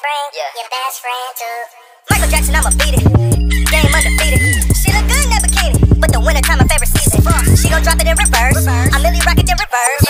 friend, your best friend too. Michael Jackson, I'ma beat it. Game undefeated. She look good in that bikini, but the wintertime my favorite season. She gon' drop it in reverse. I'm Millie rock it in reverse.